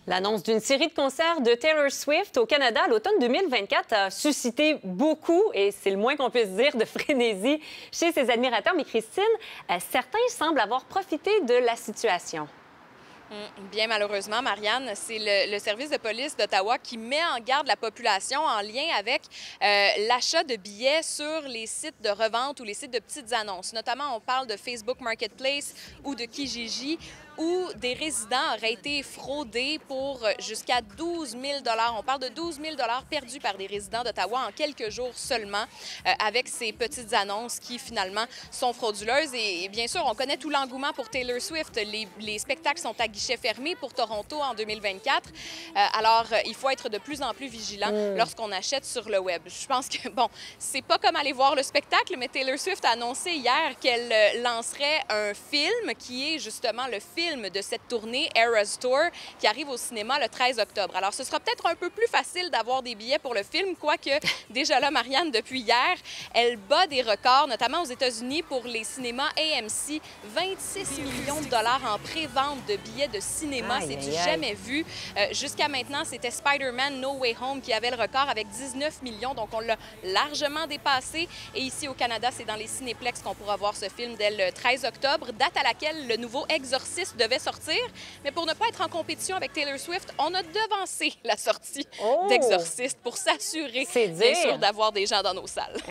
L'annonce d'une série de concerts de Taylor Swift au Canada à l'automne 2024 a suscité beaucoup, et c'est le moins qu'on puisse dire, de frénésie chez ses admirateurs. Mais Christine, certains semblent avoir profité de la situation. Bien malheureusement, Marianne, c'est le service de police d'Ottawa qui met en garde la population en lien avec l'achat de billets sur les sites de revente ou les sites de petites annonces. Notamment, on parle de Facebook Marketplace ou de Kijiji, où des résidents auraient été fraudés pour jusqu'à 12 000 $. On parle de 12 000 $ perdus par des résidents d'Ottawa en quelques jours seulement avec ces petites annonces qui, finalement, sont frauduleuses. Et bien sûr, on connaît tout l'engouement pour Taylor Swift. Les spectacles sont à guichet fermé pour Toronto en 2024. Alors, il faut être de plus en plus vigilant lorsqu'on achète sur le web. Je pense que, bon, c'est pas comme aller voir le spectacle, mais Taylor Swift a annoncé hier qu'elle lancerait un film qui est justement le film de cette tournée Eras Tour qui arrive au cinéma le 13 octobre. Alors, ce sera peut-être un peu plus facile d'avoir des billets pour le film, quoique déjà là, Marianne, depuis hier, elle bat des records, notamment aux États-Unis pour les cinémas AMC. 26 millions de dollars en pré-vente de billets de cinéma, c'est du jamais vu. Jusqu'à maintenant, c'était Spider-Man No Way Home qui avait le record avec 19 millions, donc on l'a largement dépassé. Et ici au Canada, c'est dans les cinéplex qu'on pourra voir ce film dès le 13 octobre, date à laquelle le nouveau Exorciste devait sortir. Mais pour ne pas être en compétition avec Taylor Swift, on a devancé la sortie d'Exorciste pour s'assurer, bien sûr, d'avoir des gens dans nos salles.